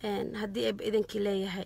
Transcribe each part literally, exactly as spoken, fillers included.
إن هدي أب إذن كليه هاي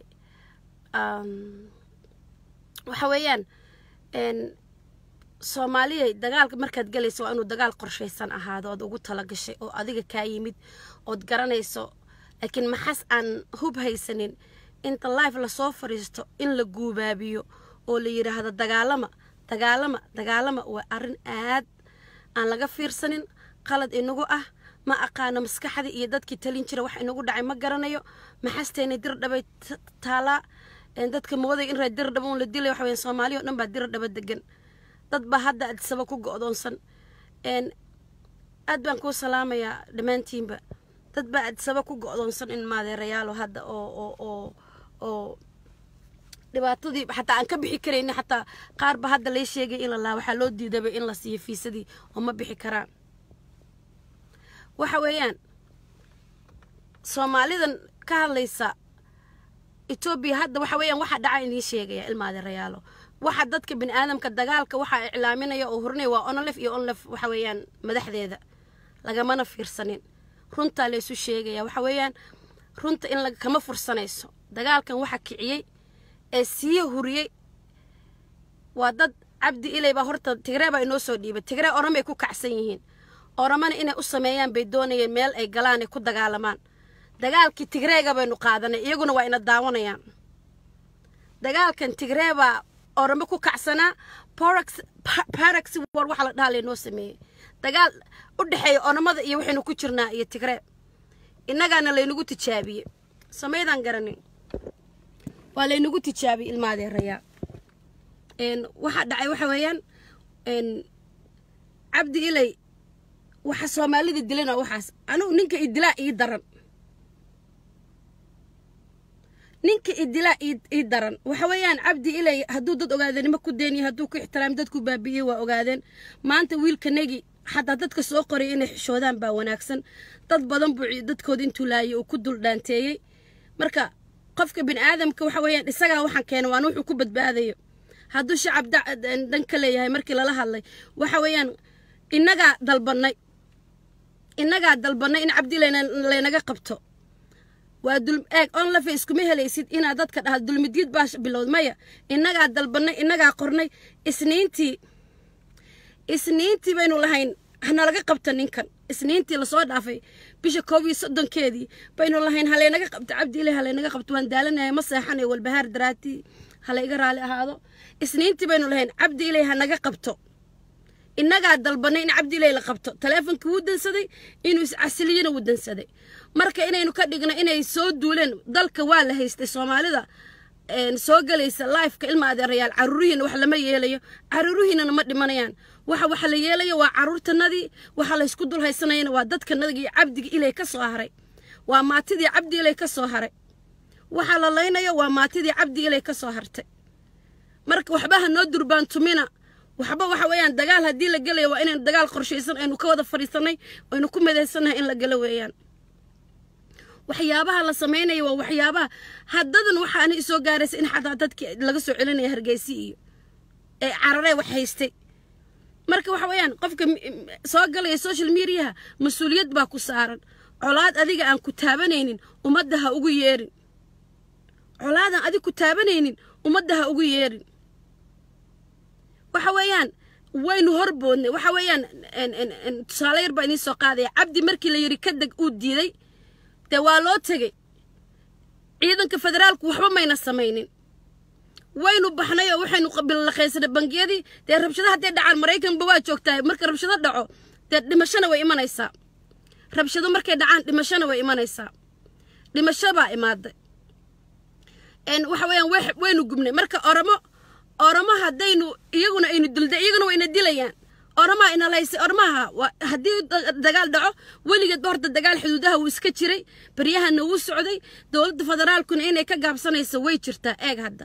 وحويان إن Soomaaliya dagaalka markaad galayso waa inuu dagaal qorsheysan ahaado oo ugu tala gashay oo adiga ka yimid oo garanayso laakiin maxas aan hub haysanin inta live la soo fariisto in la guubaabiyo oo la yiraahdo dagaalama dagaalama dagaalama waa arin aad aan laga fiirsanin qalad inagu ah ma aqaano maskaxda iyo dadkii talin jira wax inagu dhacay ma garanayo maxasteena dir dhabay taala in dadka mooday in dir dhaboon la dilay wax weyn Soomaaliya oo dhan baa dir dhaba degan dad ba hadda ad sabab ku go'doonsan een aad baan ku salaamayaa dhamaantiinba dad ba ad sabab ku go'doonsan in maadeerayaal hadda oo oo oo oo dhibaatadii xataa aan ka bixi kareyn xataa qaar ba hadda la sheegay in la waxa loo diiday in la siiyo fiisadii oo ma bixi karaan waxa weeyaan Soomaalidan ka hadlaysa Ethiopia hadda waxa weeyaan waxa dhacay in sheegaya ilmaadeerayaalo waxa dadka bin aadamka dagaalka waxa iclaaminaya oo hurnay waa onolef iyo onlef waxa weeyaan madaxdeeda laga mana fiirsanin runta la isu sheegaya waxa weeyaan runta in laga kama fursanayso dagaalkan waxa kiciyay ee sii huriyay waa dad Cabdi Ilay ba horta Tigray ba inoo soo dhiibay Tigray oramay ku kacsan yihiin oramana inay u sameeyaan bay doonayeen meel ay galaan ay ku dagaalamaan dagaalkii Tigrayga baynu qaadanay iyaguna waa ina daawanayaan dagaalkan Tigray ba orama ku kacsana parax parax war waxa la dhahalay noo sameeyay dagaal u dhaxay oramada iyo waxaynu ku jirnaa iyo Tigray innagana laynagu tijaabiye sameeydan garanin waa laynagu tijaabiye ilmaadeeraya een waxa dhacay waxa weeyaan een Cabdi Ilay waxa Soomaalida dilana waxaas anu ninka idilaa ii daran ninka idila ii daran waxa weeyaan Cabdi Ilay haduu dad ogaadanimo ku deeniyo haduu ku ixtiraam dadku baabiye waa ogaadeen maanta wiilkanagi hatta dadka soo qoray inay xishoodaan baa wanaagsan dad badan buu dadkood intuu laayay oo ku dul dhaanteeyay marka qofka bin aadamka waxa weeyaan isaga waxaan keenay waan wuxuu ku badbaadayo haduu shacab dan ka leeyahay markii la hadlay waxa weeyaan inaga dalbanay inaga dalbanay in Cabdi Ilay leenaga qabto waa dul eeg on la face kuma helaysid ina dadka dhaha dulmidid baash bilowd maya inaga dalbanay inaga qornay isniintii isniintii baynu lahayn hana laga qabta ninkan isniintii la soo dhaafay bisha koob iyo soddon keedii baynu lahayn haleenaga qabta Cabdi Ilay haleenaga qabto waan daalanahay ma seexanay walbahaar daraati hala iga raali ahaado isniintii baynu lahayn Cabdi Ilay hanaga qabto inaga dalbanay in Cabdi Ilay la qabto telefoonka uu dansaday inuu is casiliyana uu dansaday marka inaynu ka dhigno inay soo duuleen dalka waa la haystay Soomaalida een soo galaysa live-ka ilma adeerayaal caruurihiina wax lama yeelayo caruurihiina ma dhimanayaan waxa waxa la yeelayo waa caruurtanadii waxa la isku dul haysanayna waa dadka nadiga Cabdi Ilay ka soo haray waa maatidii Cabdi Ilay ka soo haray waxa la leynayo waa maatidii Cabdi Ilay ka soo hartay marka waxba noo durbaan tumina waxba waxa weeyaan dagaal hadii la galayo waa inaan dagaal qorsheysan aynu ka wada fariisanay aynu ku mideysanahay in la galo weeyaan waxyaabaha la sameeyay waa waxyaabaha haddadan waxaan isoo gaaraysa in xataa dadkii laga soo celinay Hargeysa iyo ee cararay wax haystay marka waxa weeyaan qofka soo galay social media mas'uuliyad baa ku saaran colaad adiga aan ku taabanaynin umadaha ugu yeerin colaadan adiga ku taabanaynin umadaha ugu yeerin waxa weeyaan waynu horboodnay waxa weeyaan in tusaale yar baa inii soo qaaday Cabdi markii la yiri ka dag uu diiday de waa loo tagay ciidanka federaalku waxba mayna sameeynin waynu baxnay oo waxaynu qabil la qeysada bangiyadii de rabshadaha hadday dhacaan Mareykanba waa joogtaa marka rabshado dhaco de dhimashana way imanaysaa rabshado markay dhacaan dhimashana way imanaysaa dhimasho baa imaaday een waxa weeyaan waynu gubnay marka oramo oramo hadaynu iyaguna aynu dilday iyaguna wayna dilayaan orama ina laysay ormaha hadii dagaal dhaco waligeed horta dagaal xuduudaha uu iska jiray bariyahana uu socday dawladda federaalkuna inay ka gaabsanayso way jirtaa eeg hadda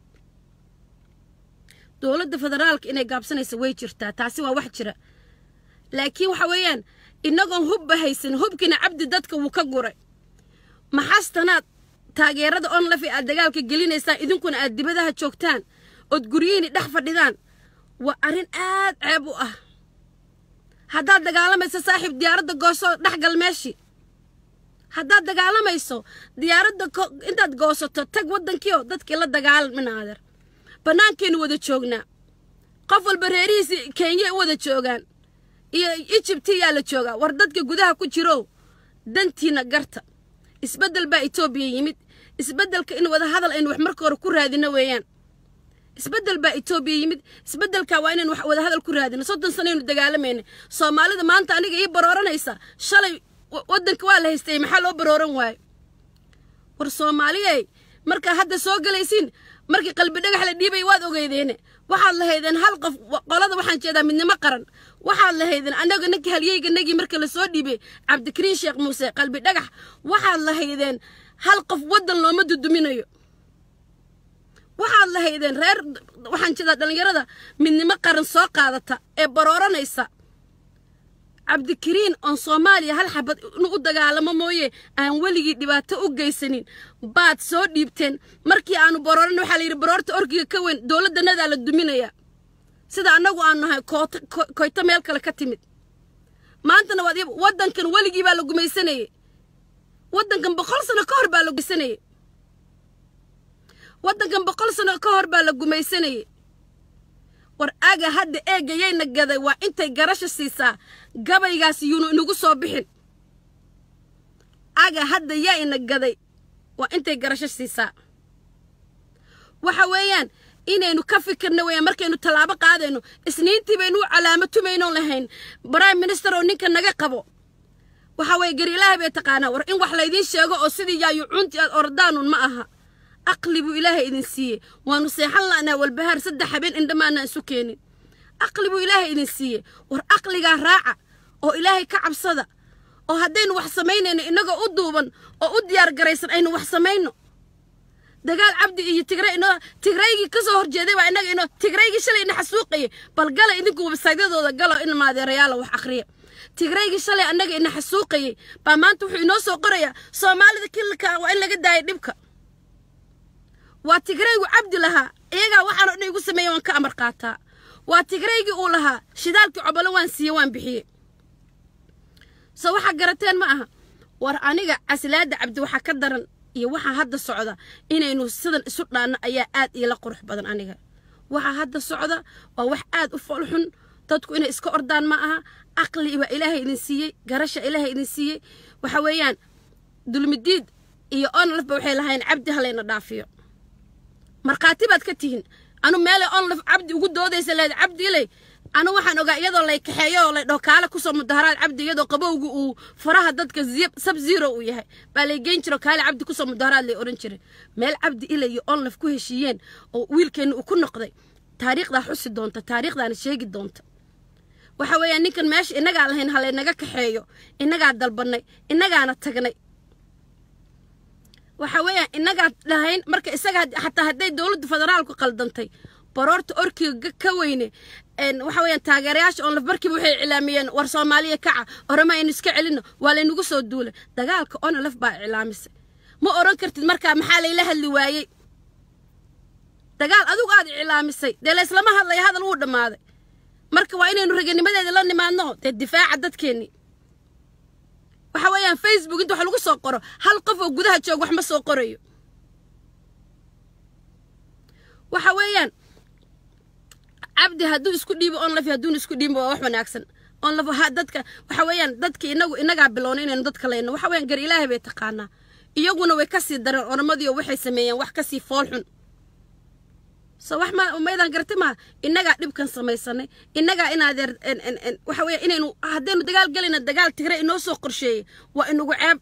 dawladda federaalka inay gaabsanayso way jirtaa taasi waa wax jira laakiin waxa weeyaan inagoon hub haysan hubkina Cabdi dadka uu ka guray maxastanaad taageerada on la fi dagaalka gelinaysa idinkuna aad dibadaha joogtaan oo guriyiin dhex fadhidaan waa arin aad ceeb u ah hadda dagaalamaysa saaxiib diyaaradda gooso dhaxgal meeshi haddaad dagaalamayso diyaaradda intaad goosato tag waddankiio dadkii la dagaalmin adeer bannaankeenu wada joognaa qof walba reerihiisi kenya u wada joogaan iyo Egyptiyaa la joogaa war dadka gudaha ku jiro dantiina garta isbedel baa Itoobiya yimid isbedelka in wada hadal aynu wax marka hore ku raadino weeyaan isbedel baa Itoobiya yimid isbedelka waa inaan wax wada hadal ku raadino soddon sano aynu dagaalamayna Soomaalida maanta aniga ii barooranaysa shalay waddanka waa la haystay maxaa loo barooran waayo war Soomaaliyay marka hadda soo galaysiin markii qalbi dhagax la dhiibay waad ogeydeen waxaad lahaydeen hal qof qolada waxaan jeedaa midnimo qaran waxaad lahaydeen anaga ninka halyeyga nagi marka la soo dhiibay Cabdikariin Sheekh Muuse qalbi dhagax waxaad lahaydeen hal qof waddan looma duduminayo waxaad lahaydeen reer waxaan jeedaa dhalinyarada midnimo qaran soo qaadata ee barooranaysa Cabdikariin on Soomaaliya hal xabad u dagaalamo mooyee aan waligii dhibaato u geysanin baad soo dhiibteen markii aanu barooran waxa la yiri baroorta orkiga ka weyn dawladdanada la duminaya sida anagu aan nahay koyta meel kale ka timid maantana waad waddankan waligii baa la gumaysanayay waddankan boqol sano ka hor baa la gumaysanayay waddankan boqol sano ka hor baa la gumaysanayay war aga hadda eegayayna gaday waa intay garasho siisaa gabaygaas yuunu inagu soo bixin aga hadda yaa ina gaday waa intay garasho siisaa waxa weeyaan inaynu ka fikirno weeyaan markaynu talaabo qaadayno isniintii baynu calaamad tumayno lahayn prime minister oo ninka naga qabo waxa way gar Ilaahay bay taqaana war in wax la idin sheego oo sidii yaayu cunti aad ordaanun ma aha aqlibu Ilaahay idin siiye waanu seexan laana walbahaar saddex habeen indhamaana isu keenin aqlibu Ilaahay idin siiye war aqliga raaca oo Ilaahay ka cabsada oo hadaynu wax sameynayno inaga u duuban oo u diyaar garaysan aynu wax sameeyno dagaal Cabdi iyo Tigray ino Tigraygi ka soo horjeeday waa inaga ino Tigraygi shalay ina xasuuqay bal gala idinku website-yadooda galo in maadeerayaal wax akhriya Tigraygi shalay anaga ina xasuuqay ba maanta wuxuu inoo soo qoraya Soomaalida kilka waa in laga daayo dhibka waa Tigraygu Cabdi lahaa iyaga waxaan oo igu sameeyay waan ka amar qaataa waa Tigraygi uu lahaa shidaalkii cobolo waan siiyay waan bixiyay soo waxa garateen ma aha war aniga aslaada Cabdi waxa ka daran iyo waxa hadda socda inaynu sidan isu dhaana ayaa aad ila qurux badan aniga waxa hadda socda waa wax aad u falxun dadku inay iska ordaan ma aha aqli iba Ilaahay idin siiyay garasha Ilaahay idin siiyay waxa weeyaan dulmidiid iyo on lafba waxay lahayn Cabdi halayna dhaafiyo marqaati baad ka tihiin anu meel on laf Cabdi ugu doodaysa leed Cabdi ilay anu waxaan ogaa iyadoo lay kaxeeyo oo lay dhookaala ku soo mudaharaad Cabdi iyadoo qabowgu uu faraha dadka sab zero u yahay baa lay geyn jiro kaale Cabdi ku soo mudaharaad lay oran jiray meel Cabdi ilay iyo on laf ku heshiiyeen oo wiilkeenu uu ku noqday taariikhda xusi doonta taariikhdaana sheegi doonta waxa weeyaan ninkan meesha inaga lahayn halay naga kaxeeyo inaga dalbanay inagaana tagnay waxa weeyaan inaga lahayn marka isaga xataa haday dawladda federaalku qaldantay baroorta orkiga ka weyne een waxa weeyaan taageerayaasha on laf markii waxay cilaamiyeen war Soomaaliya kaca orama in iska celino waa la inagu soo duulay dagaalka on laf baa cilaamisay ma oran kartid marka maxaa la ila hadli waayay dagaal adigu aad cilaamisay dee la islama hadlay hadal uu dhamaaday marka waa inaynu raganimadeeda la nimaadno dee difaaca dadkeeni waxa weeyaan Facebook inta wax lagu soo qoro hal qof oo gudaha joog wax ma soo qorayo waxa weeyaan Cabdi haduu isku dhiibo on laf haduu isku dhiibo wax wanaagsan on laf dadka waxa weeyaan dadka inagu inaga bilownay inaynu dadka leeyno waxa weeyaan gar Ilaahay bay taqaana iyaguna way ka sii daran ormadii waxay sameeyeen wax ka sii fool xun soo wax ma umaydan gartay ma inaga dhibkan sameeysanay inaga inaadeer waxa weeyaan inaynu hadaynu dagaal galina dagaal Tigray inoo soo qorsheeyay waa inagu ceeb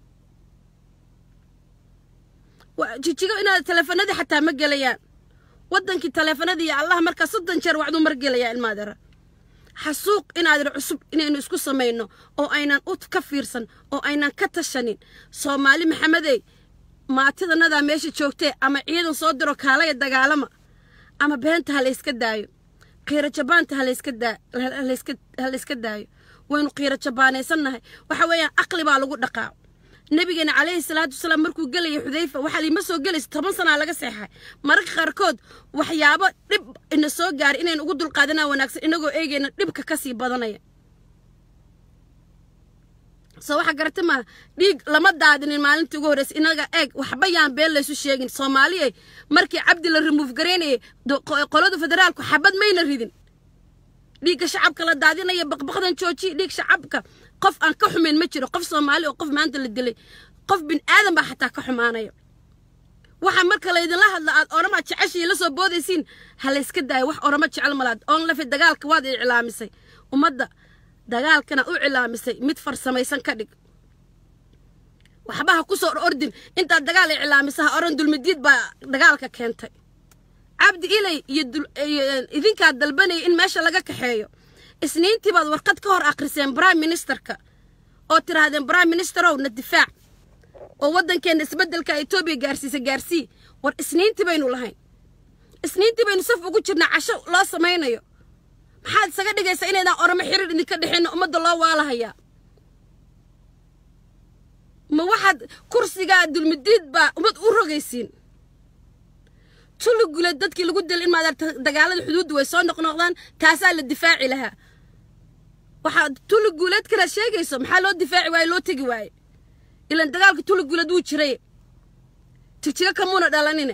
waa jijiga inaad telefoonada xataa ma galayaan waddankii telefoonadii Allah marka soddon jeer wacdu mar galaya ilmaadara xasuuq inaad cusub inaynu isku sameeyno oo aynan u ka fiirsan oo aynan ka tashanin Soomaali Maxamedey maatidanada meesha joogtay ama ciidan soo diro kaalay dagaalama ama beenta hal iska daayo qira jabaanta hal iska daa hal iska hal iska daayo waynu qira jabaanaysannahay waxa weeyaan aqli baa lagu dhaqaa nabigeena calayhi salaatu wasalaam markuu galay Xudayfa waxa li ma soo galayso toban sano laga seexay marka qarkood waxyaabo dib ina soo gaar inaan ugu dul qaadanaa wanaagsan inagoo eegayna dibka ka sii badanaya soo waxa garata ma dhiig lama daadinin maalintii ugu horeysay inaga eeg waxba yaan been la isu sheegin Soomaaliya markii Cabdi la remove gareynay qolada federaalku xabad mayna ridin dhiigga shacabka la daadinaya baqbaqdan jooji dhiig shacabka qof aan ka xumeyn ma jiro qof Soomaali oo qof maanta la dilay qof bin aadan ba xataa ka xumaanayo waxa marka la idin la hadla aad orama jeceshay la soo boodaysiin hal iska daay wax orama jecel malaad on la fi dagaalka waad iclaamisay umada dagaalkana u iclaamisay mid farsamaysan ka dhig waxba ku soo ordin inta dagaal iclaamisaha oran dulmidiid ba dagaalka keentay Cabdi Ilay iyo idinka dalbanay in meesha laga kaxeeyo isniintii baad warqad ka hor akhriseen prime ministerka oo tiraadeen prime minister oo na difaac oo wadankeena isbedelka Itoobiya gaarsiisa gaarsii war isniintii baynu lahayn isniintii baynu saf ugu jirnaa casho loo sameeynayo maxaad isaga dhigaysaa inayna orama xiriir idinka dhaxeen umada loo waalahayaa ma waxaad kursiga dulmidiid ba umad u rogaysiin tulugule dadkii lagu dil in maad dagaalada xuduud way soo noqnoqdaan taasa la difaaci lahaa waxa tuluguleed kala sheegayso maxaa loo difaaci waay loo tagi waay ila dagaalka tuluguleed uu jiray tijiga kamuna dhalanina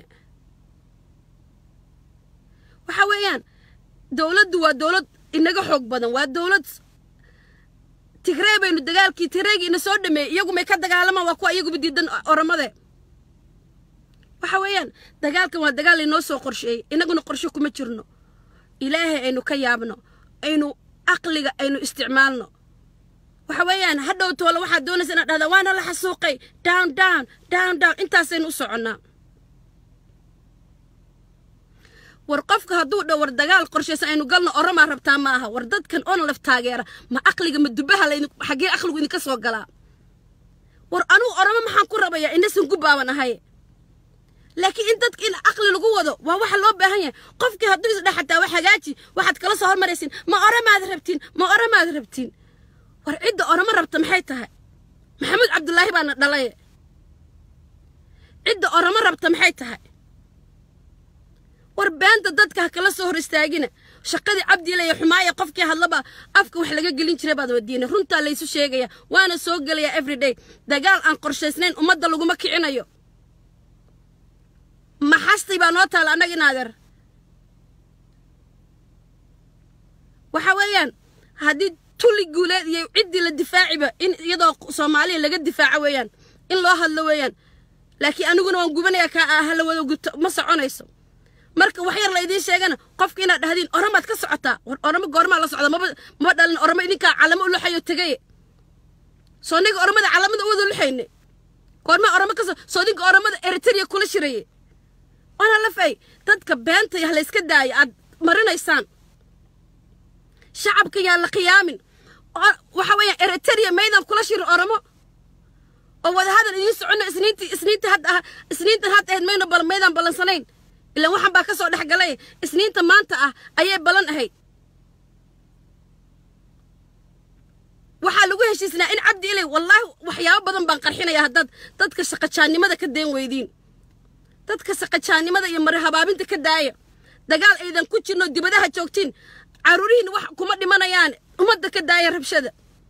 waxa weeyaan dawladdu waa dawlad inaga xoog badan waa dawlad Tigray baynu dagaalkii Tigray ina soo dhameey iyagu may ka dagaalamaan waa kuwa iyagu diidan oramade waxa weeyaan dagaalkan waa dagaal inoo soo qorsheeyay inaguna qorshe kuma jirno ilaahay aynu ka yaabno aynu aqliga aynu isticmaalno waxa weeyaan hadhow toolo waxa doonaysa inaad dhahdo waana la xasuuqay down down down down intaasaynu u soconnaa war qofka hadduu dhawr dagaal qorsheysan aynu galno orama rabtaa ma aha war dadkan on laf taageera ma aqliga ma dubaha la xagee aqligu idinka soo galaa war anu orama maxaan ku rabayaa inasan ku baaban ahay laakiin in dadka in aqli lagu wado waa waxa loo baahan yahay qofkii hadduu is dhaxataa wax hagaaji waxaad kala soo hormaraysin ma oramaad rabtiin ma oramaad rabtiin war cidda orama rabta maxay tahay maxamed cabdullaahi baana dhalay cidda orama rabta maxay tahay war beenta dadka kala soo hor istaagina shaqadii Cabdi Ilay xumaaya qofkii hadlaba afka wax laga gelin jiray baad wadiina runta la isu sheegaya waana soo galaya every day dagaal aan qorsheysnayn umada lagu ma kicinayo ma xastay baa noo taal anaga inaadeer waxa weeyaan hadii tuli guuleed iyo cidii la difaaciba in iyadoo Soomaaliya laga difaaco weeyaan in loo hadlo weeyaan laakiin aniguna waan gubanaya ka ahla wada gubto ma soconayso marka wax yar la idin sheegana qofka inaad dhahdeen oramaad ka socotaa war orama goorma la socda ma dhalin orama idinka calamo u luxayo tagay soo niga oramada calamada u wada luxayne goorma orama ka soo dinka oramada Eritrea kula shiray ana la fay dadka beenta ah la iska daay aad marinaysaan shacabka yaa la qiyaamin waxa weeye Eritrea meedan kula shiray oramo oo wada hadal idin socono isniintii isniintii hadda isniintii hadda ahayd meena bal meedan balansanayn ila waxan baa ka soo dhaxgalay isniinta maanta ah ayay balan ahayd waxa lagu heshiisnaa in Cabdi Ilay wallahi waxyaabo badan baan qarxinaya hadad dadka shaqajaanimada ka deen weydiin dadka shaqajaanimada iyo marhabaabinta ka daaya dagaal aydan ku jirno dibadaha joogtiin caruurihiin wax kuma dhimanayaan umada ka daaya rabshada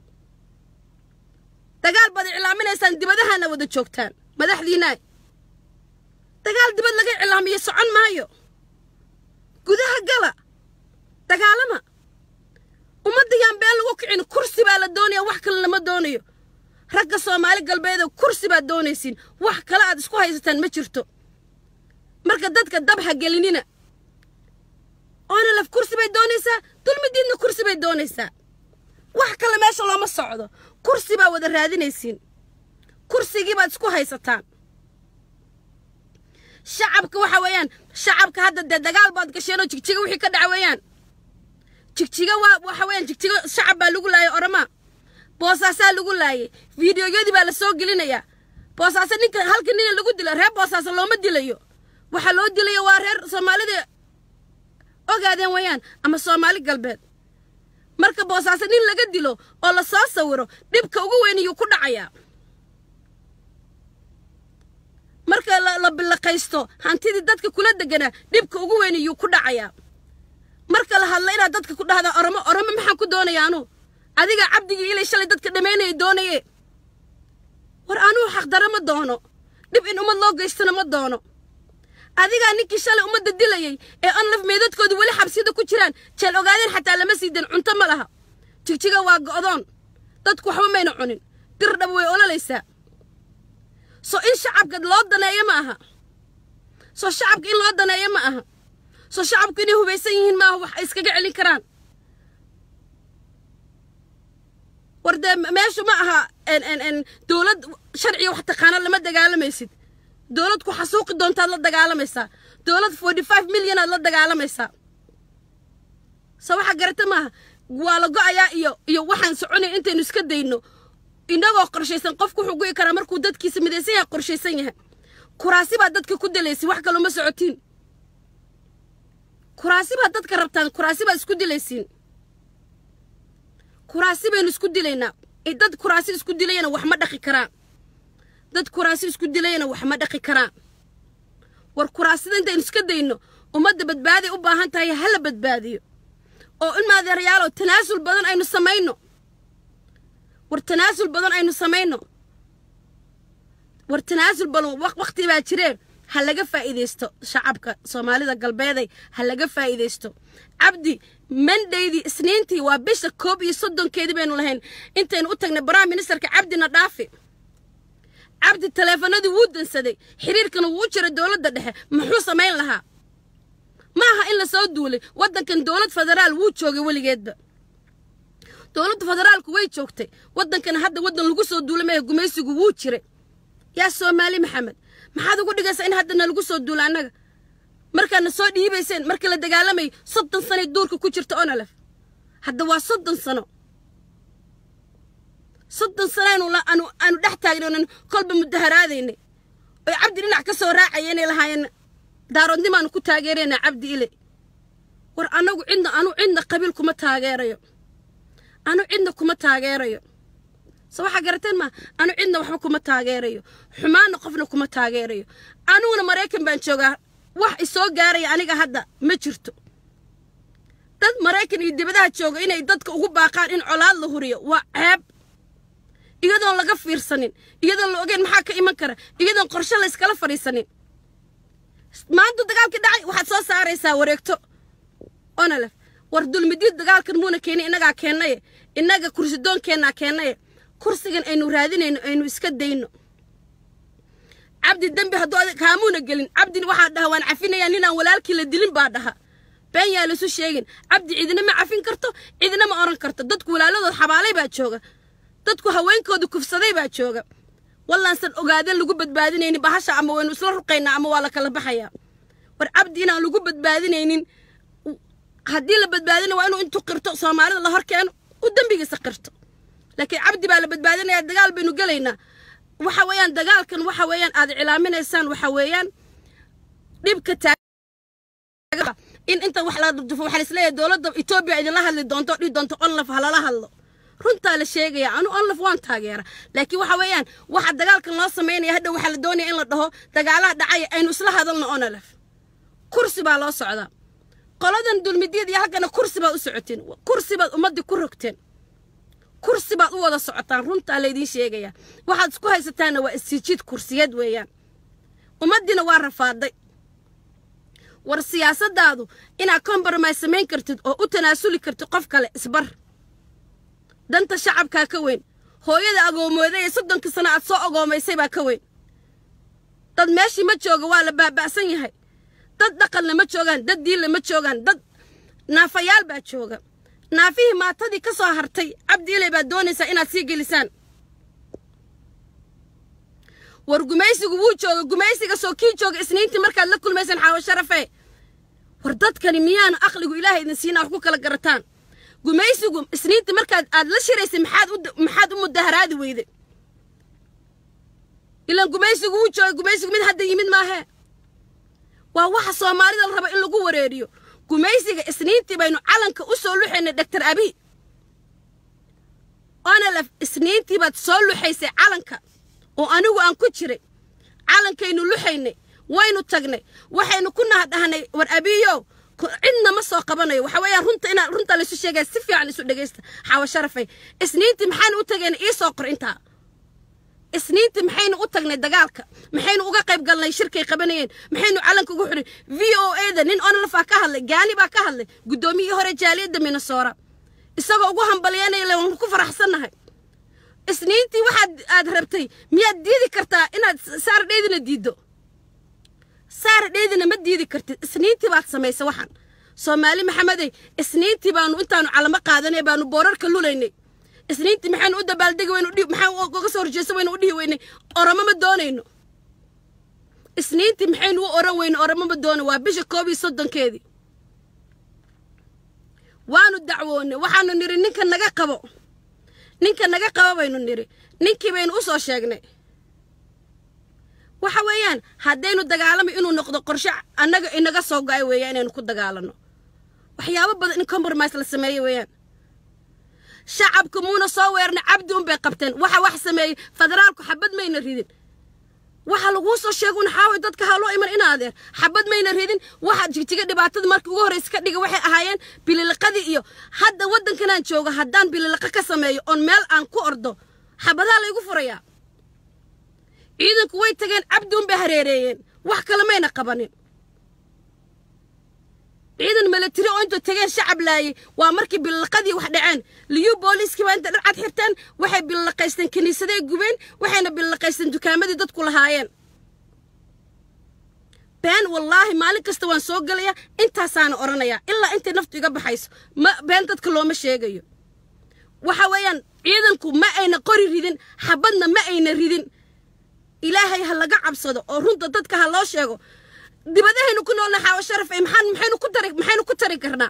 dagaal bad iclaaminaysan dibadahana wada joogtaan madaxdiina dagaal dibad laga iclaamiyo socon maayo gudaha gala dagaalama umada yaan been lagu kicin kursi baa la doonaya wax kale lama doonayo ragga Soomaali galbeed kursi baa doonaysiin wax kale aad isku haysataan ma jirto marka dadka dabha gelinina ona laf kursi bay doonaysaa dulmidiidna kursi bay doonaysaa wax kale meesha looma socdo kursi baa wada raadinaysiin kursigii baad isku haysataan shacabka waxa weeyaan shacabka hadda dagaal baad gasheen oo jigjiga wixii ka dhacay weeyaan jigjiga waxa weeyaan jigjiga shacab baa lagu laayay orama boosaasa lagu laayay fiidiyoyadii baa la soo gelinayaa boosaasa ninka halka nin lagu dilo reer boosaasa looma dilayo waxa loo dilayo waa reer Soomaalida ogaadeen weeyaan ama Soomaali galbeed marka boosaasa nin laga dilo oo la soo sawiro dibka ugu weyn iyo ku dhacaya marka la bilaqaysto hantidii dadka kula degana dibka ugu weyn iyo ku dhacaya marka la hadla ina dadka ku dhahda oramo oramo maxaa ku doonayaano adiga Cabdi Ilay shalay dadka dhameynay doonayay war anuu xaq dara ma doono dib in umad loo geystana ma doono adiga ninkii shalay umada dilayay ee aan laf meedadkoodu wali xabsida ku jiraan jeel ogaadeen xataa lama siidan cunto ma laha jigjiga waa go'doon dadku waxba mayna cunin dir dhab way ololaysaa soo in shacabka loo daneeyo ma aha soo shacabka in loo daneeyo ma aha soo shacabku inay hubaysan yihiin ma aha wax iskaga celin karaan warda meeshu ma aha en en en dawlad sharci wax taqaan lama dagaalamaysid dawlad ku xasuuqi doontaad la dagaalamaysaa dawlad forty-five milyan aad la dagaalamaysaa soo waxa garata ma aha waa la go'ayaa iyo iyo waxaan soconay intaynu iska dayno inagoo qorshaysan qofku wuxuu go'i karaa markuu dadkiisa midaysan yahay qorshaysan yahay kuraasi baa dadka ku dilaysi wax kale ma socotiin kuraasi baa dadka rabtaan kuraasi baa isku dilaysiin kuraasi baynu isku dilaynaa dad kuraasi isku dilayna wax ma dhaqi karaan dad kuraasi isku dilayna wax ma dhaqi karaan war kuraasida intaynu iska dayno ummadda badbaadi u baahan tahay hala badbaadiyo oo in maadeerayaalo tanaasul badan aynu samayno war tanaasul badan aynu samayno war tanaasul badan waqti baa jireen ha laga faa'iideysto shacabka Soomaalida galbeeday ha laga faa'iideysto abdi mandaydi isniintii waa bisha koob iyo soddonkeedii baynu lahayn intaynu u tagnay prime ministerka abdina dhaafi abdi teleefanadu wuu dansaday xiriirkana wuu jiray dawladda dhexe muxuu sameyn lahaa maaha in la soo duulay wadankan dawlad federaal wuu joogay waligeedba dawladda federaalku way joogtay wadankan hadda wadan lagu soo duulay gumaysigu wuu jiray yaa Soomaali Maxamed maxaad ugu dhigaysaa in hadda lagu soo duulo anaga markaana soo dhiibayseen markii la dagaalamay soddon sano duurka ku jirta onalaf hadda waa soddon sano soddon sano anu anu anu dhex taagnoon kolba mudaharaadeenay oo abdi dhinac ka soo raacayeen lahaayeen daarodnimaan ku taageereenaa abdi ile war anagu cidna anu cidna qabiil kuma taageerayo anu cidna kuma taageerayo soo waxa garateen ma anu cidna waxba kuma taageerayo xumaana qofna kuma taageerayo anuguna Mareykan baan joogaa wax isoo gaaray aniga hadda ma jirto dad Mareykan iyo dibadaha jooga inay dadka ugu baaqaan in colaad la huriyo waa ceeb iyadoo laga fiirsanin iyadoo la ogeyn maxaa ka iman kara iyadoo qorshe la iskala fariisanin maanta dagaalkii dhacay waxaad soo saaraysaa wareegto onalaf war dulmidii dagaalkan muuna keenay inaga keenay inaga kursi doonkeena keenay kursigan aynu raadinayno aynu iska dayno abdi dambi hadoo kaamuna gelin abdi waxa dhahaan cafinaya ninaan walaalkii la dilin baa dhaha been yaa la soo sheegin abdi cidina ma cafin karto cidina ma oran karto dadku walaaladood xabaalay baa jooga dadku haweenkooda kufsaday baa jooga wallaan san ogaadeen lagu badbaadinaynin bahasha ama waynu isla ruqayna ama waa la kala baxaya war abdi inaan lagu badbaadinaynin haddii la badbaadina waa inuu intuu qirto Soomaalida la horkeeno u dambigiisa qirto laakiin abdi baa la badbaadinaya dagaal baynu galaynaa waxa weeyaan dagaalkan waxa weeyaan aad cilaaminaysaan waxa weeyaan dhibka taaga in inta wax la dufo waxa la isleeyahay dawladda Itoobiya idin la hadli doonto dhii doonto onlaf halala hadlo runta la sheegaya anu onlaf waan taageera laakiin waxa weeyaan waxa dagaalkan loo sameeyay hadda waxa la doonaya in la dhaho dagaalaha dhacay aynu isla hadalno onlaf kursi baa loo socdaa qoladan dulmidiyada iyo halkana kursi baa u socoteen kursi baa ummadii ku rogteen kursi baad u wada socotaan runta la idin sheegaya waxaad isku haysataan waa isjiid kursiyad weeyaan ummadina waa rafaaday war siyaasadaadu ina compromise sameyn kartid oo u tanaasuli kartid qof kale isbar danta shacabka ka weyn hooyada agoomoodey soddonka sano aad soo agoomaysay baa ka weyn dad meeshii ma jooga waa la baaba'san yahay dad dhaqan lama joogan dad diin lama joogan dad naafayaal baa jooga naafihi maatadii ka soo hartay abdi ilay baa doonaysa inaad sii gelisaan war gumaysigu wuu jooga gumaysiga soo kii jooga isniintii markaad la kulmaysan xaawo sharafe war dadkani miyaan aqligu ilaahay idin siina wax ku kala garataan gumaysigu isniintii markaad aad la shiraysay maxaad u maxaad u mudaharaadi weyday ilaan gumaysigu wuu jooga gumaysigu mid hadda yimid maahe waa waxa Soomaalida la rabo in lagu wareeriyo gumaysiga isniintii baynu calanka u soo luxaynay Doctor Abi ana la isniintii baad soo luxaysay calanka oo anigu aan ku jiray calankaynu luxaynay waynu tagnay waxaynu ku nahdhahnay war Abiyo cidna ma soo qabanayo waxa weeyaan runta ina runta la isu sheegay si fiican isu dhageysta xaawo sharafay isniintii maxaan u tagaynay ii soo qor inta isniintii maxaynu u tagnay dagaalka maxaynu uga qayb galnay shirkay qabanayeen maxaynu calanka ugu xidhay v o a da nin onlaf ka hadlay gaani baa ka hadlay gudoomiyihii hore jaaliyadda Minnesota isagoo ugu hambalyeynaya waan ku faraxsanahay isniintii waxaad aad rabtay miyaad diidi kartaa inaad saar dheedina diido saar dheedina ma diidi kartid isniintii baad samaysay waxan Soomaali Maxameday isniintii baanu intaanu calamo qaadanay baanu boorarka lulaynay isniintii maxaan u dabaaldegi waynu dhib maxaan uga soo horjeesay waynu u dhihi weynay oramo ma doonayno isniintii maxaynu u oran weyno oramo ma doono waa bisha koob iyo soddonkeedii waanu dacwoonay waxaanu niri ninka naga qabo ninka naga qabo baynu niri ninkii baynu u soo sheegnay waxa weeyaan haddaynu dagaalamo inuu noqdo qorshe annaga inaga soo go'ay weeyaan inaynu ku dagaalano waxyaabo badan in compromise la sameeyo weeyaan shacabku muuna soo weerna cabdi un bay qabteen waxa wax sameeyay federaalku xabad mayna ridin waxa lagu soo sheegay xaaway dadka halo iman in adeer xabad mayna ridin waxa jigjiga dhibaatada markii ugu horeysa ka dhiga waxay ahaayeen bililqadii iyo hadda wadankan aan joogo haddaan bililqa ka sameeyo on meel aan ku ordo xabadaha la igu furayaa ciidanku way tageen cabdi un bay hareereeyeen wax kale mayna qabanin ciidan military oo inta tageen shacab laayay waa markii bililqadii wax dhaceen liyu booliiski baa inta dhacad xirteen waxay bililqaysteen kaniisaday gubeen waxayna bililqaysteen dukaamadii dadku lahaayeen been wallahi maalin kasta waan soo galaya intaasaan oranaya ilaa inta naftu iga baxayso ma been dadka looma sheegayo waxa weeyaan ciidanku ma ayna qori ridin xabadna ma ayna ridin ilaahay ha laga cabsado oo runta dadka ha loo sheego dibadahaynu ku noolna xaawo sharaf ay maxaan maxaynu ku tari maxaynu ku tari karnaa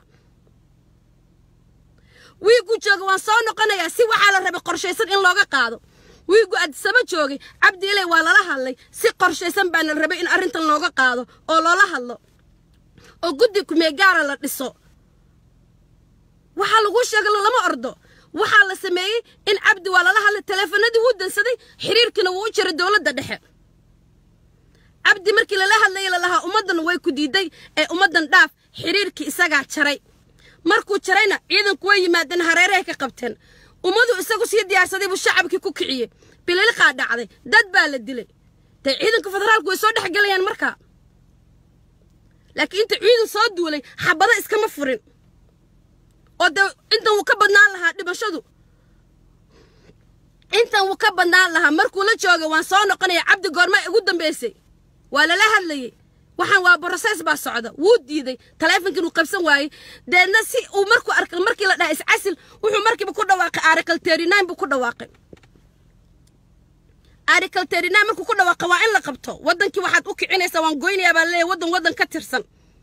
wiigu jooga waan soo noqonayaa si waxa la rabay qorsheysan in looga qaado wiigu adsaba joogay cabdi ilay waa lala hadlay si qorsheysan baan la rabay in arrintan looga qaado oo loola hadlo oo guddi ku meegaara la dhiso waxa lagu sheegay lama ordo waxa la sameeyay in cabdi waa lala hadlay telefoonadii uu dansaday xiriirkina wuu u jiray dawladda dhexe cabdi markii la hadlay la laha ummadan way ku diiday ee ummadan dhaaf xiriirkii isaga jaray markuu jarayna ciidanku way yimaadeen hareeraha ka qabteen ummadu isagu sii diyaarsaday buu shacabkii ku kiciyay bililqa dhacday dad baa la dilay tay ciidanka federaalku way soo dhaxgalayaan marka laakiin inta ciidan soo duulay xabada iskama furin oo inta uu ka badnaan lahaa dhibashadu inta uu ka badnaan lahaa markuu la joogay waan soo noqonaya cabdi goorma ugu dambeysay waa la hadlayay waxaan waa process baa socda wuu diiday taleefankii uu qabsan waayay deedna si uu markuu arkay markii la dhahay iscasil wuxuu markiiba ku dhawaaqay article thirty-nine buu ku dhawaaqay article thirty-nine markuu ku dhawaaqay waa in la qabto wadankii waxaad u kicinaysaa waan goynayaa baa leeyahay wadan wadan ka tirsan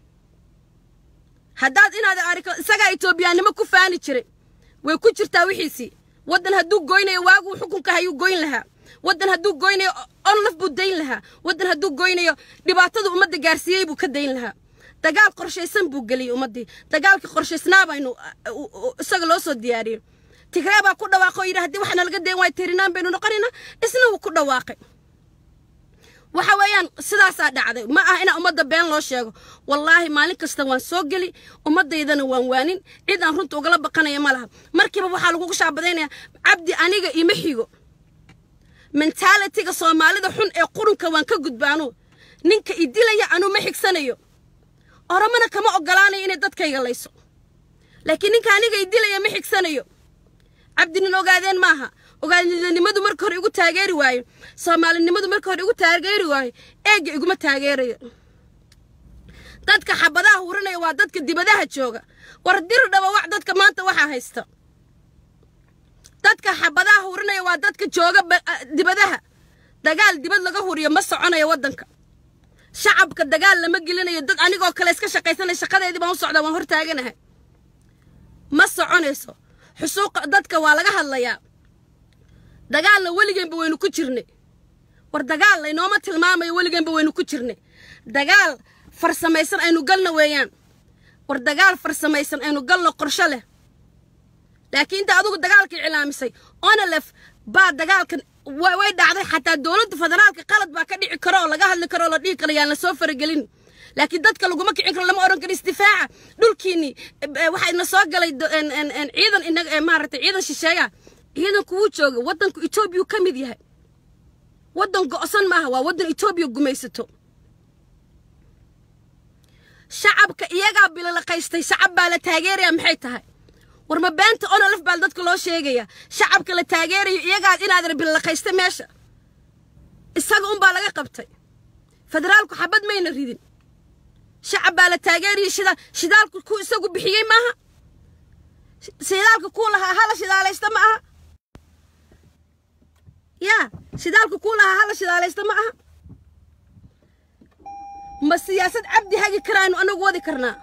haddaad inaad article isaga Itoobiyaanimo ku faani jiray way ku jirtaa wixiisi wadan hadduu goynayo waagu xukunka hayuu goyn lahaa wadan hadduu goynayo onlaf buu dayn lahaa wadan hadduu goynayo dhibaatada ummadda gaarsiiyay buu ka dayn lahaa dagaal qorsheysan buu galiyay ummadii dagaalkii qorsheysnaa baynu isaga loo soo diyaariyay Tigray baa ku dhawaaqay yiraahday waxna laga deyn way tirinaan baynu noqonayna isna uu ku dhawaaqay waxa weeyaan sidaas aa dhacday ma aha ina ummadda been loo sheego wallahi maalin kasta waan soo gali ummadeydana waan waanin cid aan runta uga la baqanayo ma laha markiiba waxa lagu shaabadeenaya cabdi aniga ima xigo mentality-ga Soomaalida xun ee qurunka waan ka gudbaano ninka idilaya anu ma xigsanayo oramana kama ogolaanayo inay dadkayga layso laakiin ninka aniga idilaya ma xigsanayo cabdina ogaadeen maaha ogaadnimadu markii hore igu taageeri waayo Soomaalinimadu markii hore igu taageeri waayo eega iguma taageerayo dadka xabadaha hurinaya waa dadka dibadaha jooga war dir dhaba wax dadka maanta waxa haysta dadka xabadaha hurinaya waa dadka jooga dibadaha dagaal dibad laga huriyo ma soconayo wadanka shacabka dagaal lama gelinayo dad anigoo kale iska shaqaysanay shaqadeedii baan u socdaa waan hor taaganahay ma soconayso xusuuq dadka waa laga hadlayaa dagaal la weligeynba waynu ku jirnay war dagaal la inooma tilmaamayo weligeynba waynu ku jirnay dagaal farsamaysan aynu galna weeyaan war dagaal farsamaysan aynu galno qorshe leh laakiin inta adigu dagaalka cilaamisay onalef baa dagaalkan way dhacday xataa dawladda federaalka qalad baa ka dhici karo laga hadli karo la dhigi karo yaan la soo faragelin laakiin dadka laguma kicin karo lama oran karo istifaaca dhulkiini waxa ina soo galay ciidan inaga maartay ciidan shisheeya ciidanku wuu jooga wadanku Itoobiya ka mid yahay ودن قصن معها ودن إثيوبيا قميستو شعبك إيجا بلا لقيستي شعب بالا تاجيري أم حيتها ورما بنت أنا لف بالدتك لو شيء شعبك لا تاجيري إيجا إن هذا بلا لقيستي ماشى الساق أم بالا قبتي فدرالك حبد ما ينريدين شعب بالا تاجيري شدا شدالك كو ساقو بحيي معها شدالك كلها هلا شدال يستمعها يا شدالك كلها هلا شدال يستمعها ما السياسة عبدي هاجي كران وأنا قوادي كرنا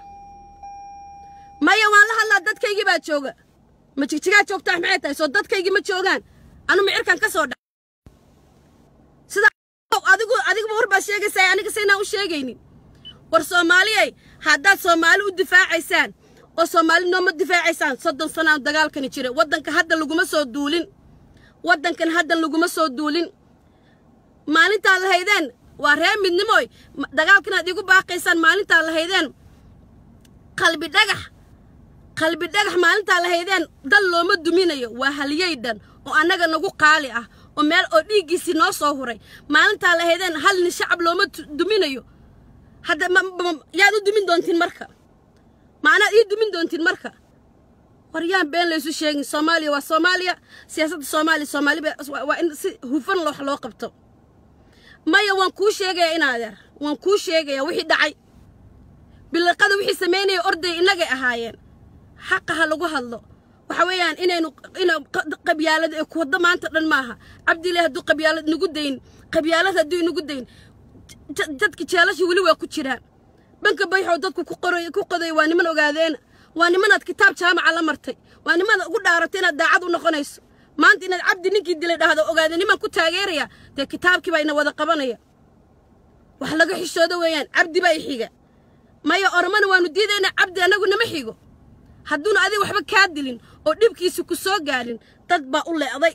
ما يوان لها لا دتك يجي بعد شوقة ما تيجي تشوف تحت معتها صوت دتك يجي ما تشوقان أنا معير كان كسر سدا أديكو أديكو بقول بس شيء ساي أنا كسينا وشيء جيني والصومالي هذا صومالي والدفاع عيسان والصومالي نوم الدفاع عيسان صدق صنع الدجال كان يشير ودن كهذا اللي جم صوت دولين ودن كان هذا اللي جم صوت دولين ما أنت على هيدان وارهم من نموي دجال كنا ديكو باقيسان ما أنت على هيدان قلبي دجح قلبي دجح ما أنت على هيدان دلوا مد منيو وهاليدن وأنا جنقو قالئة ومال أوديجي سينو صهوري ما أنت على هيدان هل الشعب لو مد دمينيو هذا ما يا دو دمين دونتين مركا معنا إيه دمين دونتين مركا وريان بين ليسو شيء صوماليا وصوماليا سياسة الصومالي صومالي وإن هفن لو حلو قبته ما يوان كوش شيء إن هذا وان كوش شيء وحي دعي بالقدر وحي سميني أرضي إنك أهاين حقها لجوها الله وحويان إنه إنه قبيلة كودا ما أنت معها عبد الله هدو قبيلة نجودين قبيلة هدو نجودين جدك تشالش ولي وكتشران بنك بيحو دتك كقري كقضي واني من وقاذين واني من كتاب شام على مرتي واني من قد عرفتنا داعد ونقنيس ما أنت إن عبد نيجي دل هذا وقاذين ما كنت هاجريا ده كتاب كي بين وذا قبنية وحلاقي حشودة ويان عبد بيحيجا ما يا أرمان ونديد أنا عبد أنا قلنا محيجو هدون هذه وحبك كادلين أو نبكي سكسو قالين تطبع الله أضي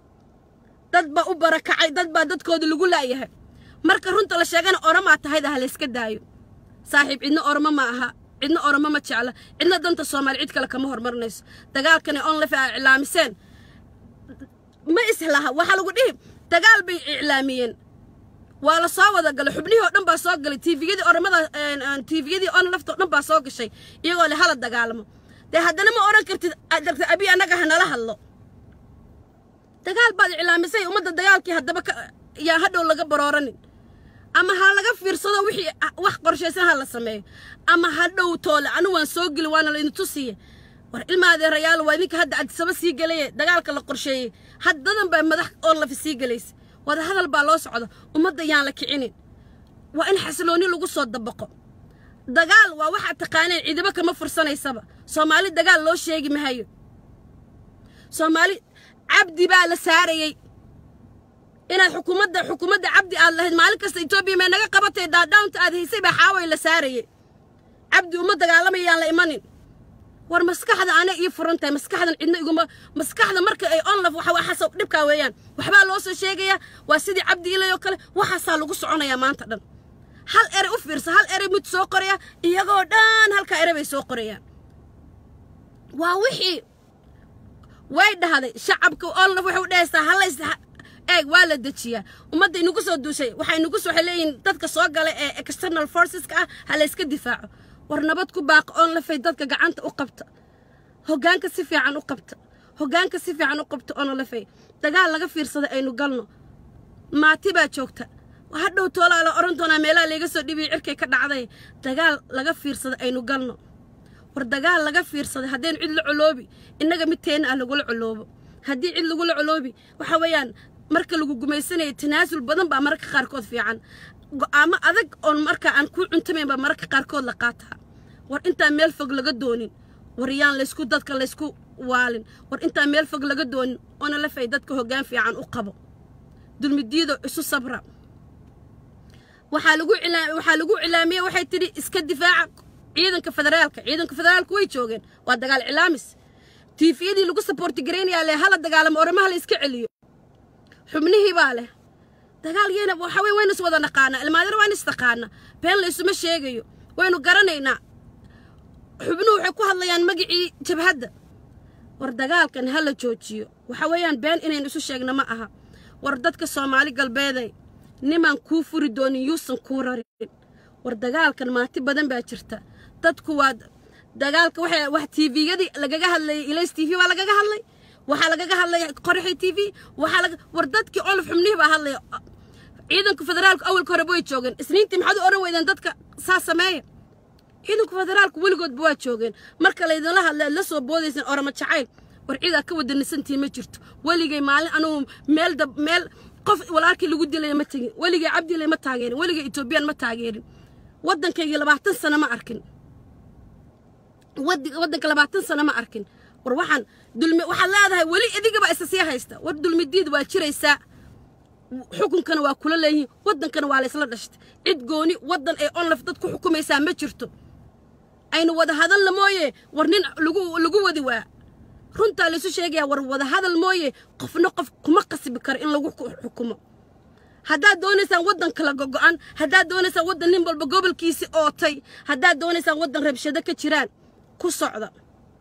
تطبع بركة عي تطبع دتكود اللي قول أيها مركز رنت الله شجعنا أرما تهيدا هالسك دايو صاحب إنه أرما معها إنه أرما ما تشعله إنه دنت الصومال عيد كلا كمهر مرنس تقال كان أونلا في إعلاميين ما إسهلها وحلو إيه تقال بإعلاميين ولا صاوة قال حبنيه نبى صاق قال تي في جدي أرما تي في جدي أنا لفت نبى صاق الشيء يقول لي هلا دقالمه ده هذا ما أوران كرت أبي أنا جهنا لها الله تقال بعد إعلامي سي ومدة دقال كي هذا بك يا هذا ولا جبر أوراني أما هلا جفير صدا وحي وح قرشة سنة هلا سماه أما هذا وطالع أنا وان سوق اللي وانا اللي نتصيه والعلم هذا الرجال وينك هذا عد سبب سيجليه دقال كلا قرشة هذا ذن بمدح الله في السيجليس وهذا هذا البالوس عده ومدة يالك عينين وإن حسلوني لو قصة دبقة دقال وواحد تقانين إذا بك ما فرصنا يسبب صومالي دقال لو شيء مهيو صومالي عبدي بقى لساري إن الحكومة ده حكومة ده عبدي الله مالك استيتوبي من نجا قبته دا داون تأذي سيب حاول لساري عبدي وما دقال ما يلا إيمانين ور مسكح هذا أنا إيه فرنته مسكح هذا إنه يقوم مسكح هذا مركب أي أنلف وحوا حسب نبكى ويان وحبال لوصل شيء وسيدي عبدي إلى يوكل وحصل لقص عنا يا مان تدن هل أري أفرس هل أري متسوقريا يجوا دان هل كأري بيسوقريا ووحي وايد هذا شعبك أنلف وحوا دايسة هلا يس إيه والد دشيا وما دي نقص الدوشي وحي نقص وحلين تذكر سوق على external forces كا هلا يسكت دفاعه ورنبتكو باق أنلف في تذكر قعنت أقبت هو كان كسيفي عن أقبت هو كان كسيفي عن أقبت أنلف في تقال لقى في رصد أي نقلنا ما تبى شوكته وهذا طول على أورنتونا ميلا اللي قصد يبي عركي كذا عضي تقال لقى في رصد أي نقلنا وردقال لقى في رصد هدين عيد العلوبي إنك متين أهل قول علوب هدي عيد قول علوبي وحويان مركل جميسنة تنازل بدن بمرك خاركود في عن أما أذك أن مرك عن كل أنتمين بمرك خاركود لقاتها ور أنت ميل فوق لقدونين وريان لسكو دتك لسكو والن ور أنت ميل فوق لقدون أنا لفيدتك هو جان في عن أقبو دول مديدو إسو صبرا وحالقو إعلام وحالقو إعلامية وحي تري إسك الدفاع عيدن كفدرالك عيدن كفدرالك ويتشوجن وادقال إعلامس تيفيدي لقو سبورت جريني على هلا دقال مورمها لإسك عليو حبنيه باله دقال ينا وحوي وين سودا نقانا المادر وين استقانا بين اللي اسمه شيء وينو قرنينا حبنو وحكو هالليان مقعي جبهده وردقال كان هلا جوجيو وحويان بين إني نسو شيقنا معها وردتك الصومالي قلبيدي نمان كوفر دوني يوسن كورارين وردقال كان ما تبدن باجرتا dadku waa dagaalka waxa wax T V-gadi lagaga hadlay Ilays T V waa lagaga hadlay waxa lagaga hadlay Qorxi T V waxa laga war dadkii olaf xubnihi baa hadlay ciidanka federaalka awal hore way joogeen isniintii maxaad u oran weydeen dadka saa sameeyay ciidanka federaalka weligood baa joogeen marka la idin la hadlay la soo boodaysan orama jacayl war ciida ka wadanisantii ma jirto waligay maalin anuu meel dab meel qof walaalkii lagu dilay ma tagin waligay Cabdi Ilay ma taageerin waligay Ethiopian ma taageerin wadankayga labaatan sano ma arkin ودي ودك لبعتن سنة ما أركن وروحن دل وحلا هذا ولي إذا جب أساسية هيستا ودل مديد وشري ساعة حكم كانوا وكل اللي ودن كانوا على سلا دشت عد جوني ودن أي أون لفتك حكومة ساعة ما شرتو أين وده هذا المويه ورنين لجو لجو ودي وا رنت على سوش يجي ور وده هذا المويه قف نقف كمقص بكر إن لجو حكومة هذا دونيسان ودن كلا جوجان هذا دونيسان ودن نمبل بقبل كيسي أوتي هذا دونيسان ودن ربشة كتيران كوسعدا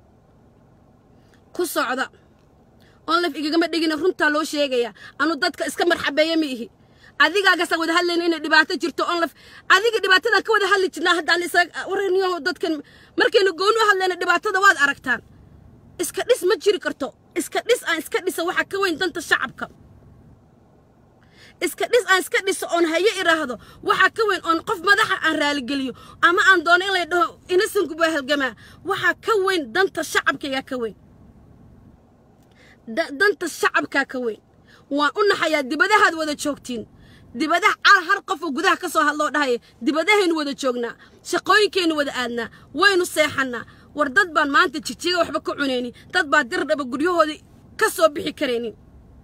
كوسعدا أولف إيجا ما دقينا فرنتا لو شيء أنا ضدك إسكمر حبايا ميه أذيك أجلس أقول هاللين إن دبعت جرت أولف أذيك دبعت ذا كود هاللي تناه دالي ساق ورني ضدك مركين يقولوا هاللين دبعت ذا واد أركتان إسكدس ما تجري كرتو إسكدس أن إسكدس واحد كوين دنت الشعبك إسكدس أن إسكدس أن هي إرهاده واحد كوين أن قف مدح أن رال جليو أما أن دوني لا يده إنسان كبه الجماعة واحد كوين دنت الشعب كيا كوين دنت الشعب ككوين وأن حياة دبده هذا وده شوكتين دبده على هرقف وجده كسوه الله ده دبده هن وده شوكنا شقوي كين وده أنا وين السيحنا وردد بان ما أنت تشتيه وحبك عنيني تطبع درب بقوليه هذه كسوه بحكريني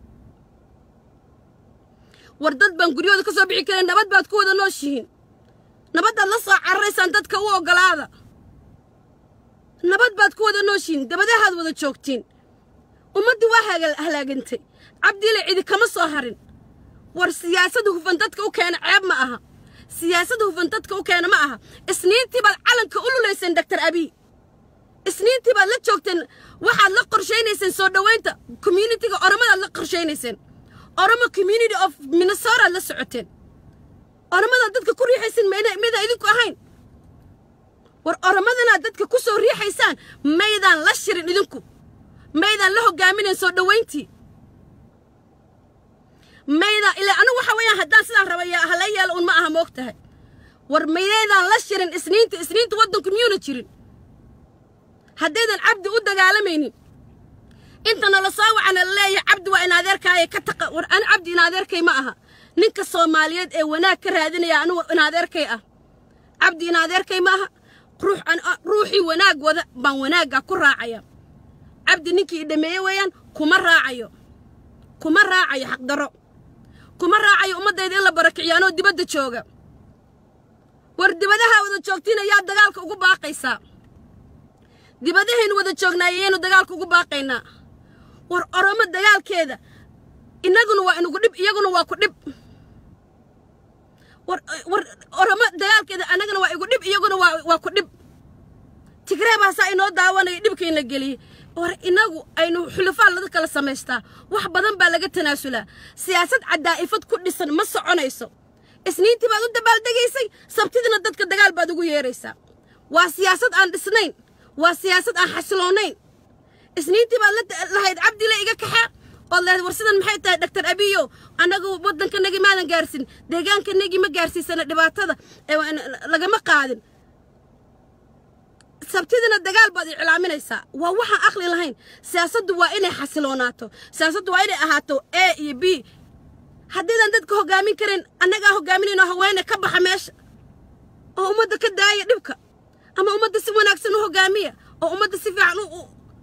وردد بان قوليه هذا كسوه بحكريني نبض بعد كوده نوشين نبض الله صع عريس أنت تكوه قلاده نبض بعد كوده نوشين دبده هذا وده شوكتين ومدي واحد هلاجنتي عبد الله عيد كم صهرين ور سياسته فندتك وكان عيب معها سياسته فندتك وكان معها سنين تبى العلن كقوله ليسن دكتور أبي سنين تبى لا تشوكتن واحد لا قرشين يسن صور دوينتا كوميونيتي أرمى لا قرشين يسن أرمى كوميونيتي أوف منصارى لا سعتين أرمى دتك كل ريح يسن ميدا ميدا إذا كهين ور أرمى ذا دتك كسر ريح يسان ميدا لا شرين إذنكم ماذا له جامين صور دوينتي ماذا إلا أنا وحويا هدان سلام ربيا هلايا الأون معها موقتها ورميذا لشرين سنين سنين تودن كميونتيرين هديدا العبد ودق عالميني أنت أنا لصاوع عن الله يا عبد وأنا ذرك هاي كتق وأنا عبدي نادرك معها نك الصوماليات إيه وناكر هذين يا أنا نادرك يا عبدي نادرك معها روح أنا روحي وناق وذا ما وناق كل راعية عبد نيكي دمية ويان كمر راعيو كمر راعي حق درو كمر راعي أمد يدين لبركيانو دي بده تشوغا ورد بدها ودا تشوغتين يا دغالك ugu baaqaysa dib badahin wada joognaayeen dagaalka ugu baaqayna war oroma dagaalkeeda inaguna waa inagu dib iyaguna waa ku dib war war oroma dagaalkeeda anaguna waa igu dib iyaguna waa waa ku dib Tigray baa saa inoo daawanay dibkeen la galiyay war inagu aynu xulufaan la kala sameystaa wax badan baa laga tanaasula siyaasad cadaa'ifad ku dhisan ma soconayso isniintii baad u dabaal degaysay sabtidina dadka dagaal baad ugu yeeraysaa waa siyaasad aan dhisnayn waa siyaasad aan xasiloonayn isniintii baad lahayd Cabdi Ilay iga kaxa oo la warsadan maxay tahay Doctor Abiyo anagu wadanka nagi maadan gaarsin deegaanka nagi ma gaarsiisana dhibaatada laga ma qaadin sabtidina dagaal baad iclaaminaysaa waa waxa aqli lahayn siyaasaddu waa inay xasiloonato siyaasaddu waa inay ahaato A iyo B haddiidan dadka hogaamin karin annaga hogaaminayno haweeney ka baxa meesha oo ummadda ka daaya dhibka ama ummadda si wanaagsan u hogaamiya oo ummadda si fiican u